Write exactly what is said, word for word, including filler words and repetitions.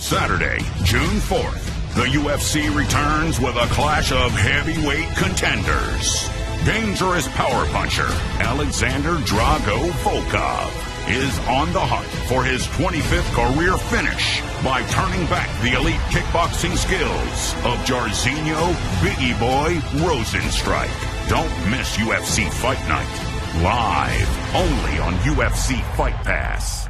Saturday, June fourth, the U F C returns with a clash of heavyweight contenders. Dangerous power puncher Alexander Drago Volkov is on the hunt for his twenty-fifth career finish by turning back the elite kickboxing skills of Jairzinho Bigi Boy Rozenstruik. Don't miss U F C Fight Night. Live only on U F C Fight Pass.